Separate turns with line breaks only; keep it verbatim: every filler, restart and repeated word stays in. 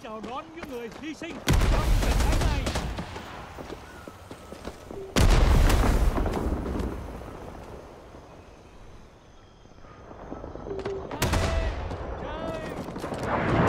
chào đón những người hy sinh trong trận đánh này. Chơi!